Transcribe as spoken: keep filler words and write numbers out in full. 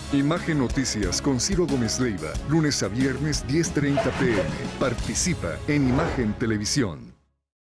Imagen Noticias con Ciro Gómez Leiva, lunes a viernes diez treinta p m Participa en Imagen Televisión.